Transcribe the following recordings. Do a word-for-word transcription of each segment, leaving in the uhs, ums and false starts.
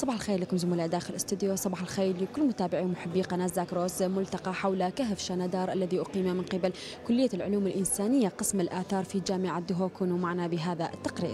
صباح الخير لكم زملاء داخل الاستوديو، صباح الخير لكل متابعي ومحبي قناة زاكروس. ملتقى حول كهف شندار الذي أقيم من قبل كلية العلوم الإنسانية قسم الآثار في جامعة دهوك. كونوا معنا بهذا التقرير.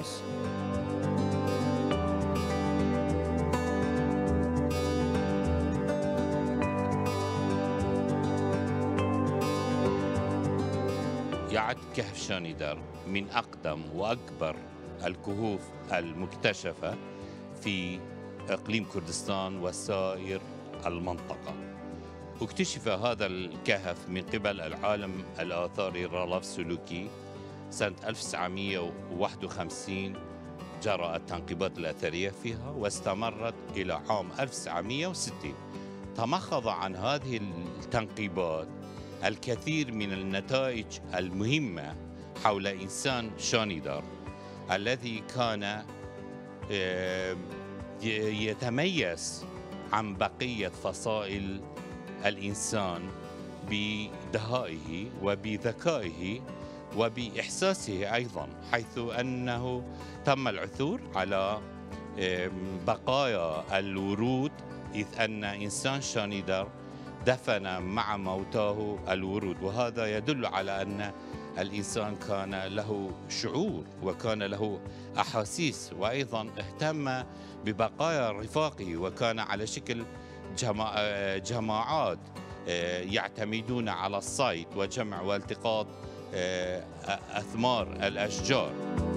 يعد كهف شندار من أقدم وأكبر الكهوف المكتشفة في إقليم كردستان وسائر المنطقة. اكتشف هذا الكهف من قبل العالم الآثاري رالف سلوكي سنة ألف وتسعمئة وواحد وخمسين. جرى التنقيبات الأثرية فيها واستمرت إلى عام ألف وتسعمئة وستين. تمخض عن هذه التنقيبات الكثير من النتائج المهمة حول إنسان شندار الذي كان يتميز عن بقية فصائل الإنسان بدهائه وبذكائه وبإحساسه أيضا، حيث أنه تم العثور على بقايا الورود، إذ أن إنسان شندار دفن مع موتاه الورود، وهذا يدل على أن الإنسان كان له شعور وكان له أحاسيس، وأيضا اهتم ببقايا رفاقه، وكان على شكل جماعات يعتمدون على الصيد وجمع والتقاط أثمار الأشجار.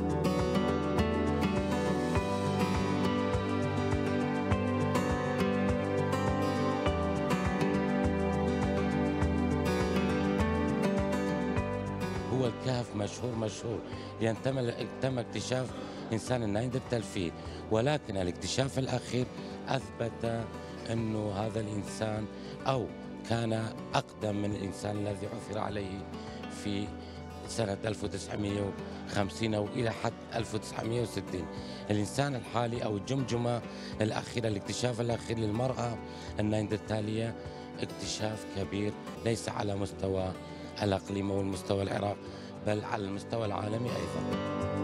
هو الكهف مشهور مشهور لأن تم تم اكتشاف إنسان النايندرتال فيه، ولكن الاكتشاف الأخير أثبت أنه هذا الإنسان أو كان أقدم من الإنسان الذي عثر عليه في سنة ألف وتسعمئة وخمسين أو إلى حد ألف وتسعمئة وستين. الإنسان الحالي أو الجمجمة الأخيرة، الاكتشاف الأخير للمرأة النايندرتالية اكتشاف كبير ليس على مستوى الأقليم أو المستوى العراق، بل على المستوى العالمي أيضا.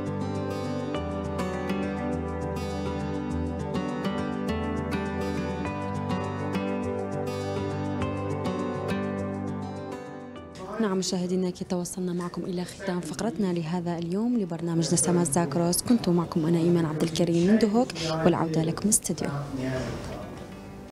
نعم مشاهدينا، كي توصلنا معكم إلى ختام فقرتنا لهذا اليوم لبرنامجنا سما زاكروس. كنت معكم أنا إيمان عبد الكريم من دهوك، والعودة لكم استديو.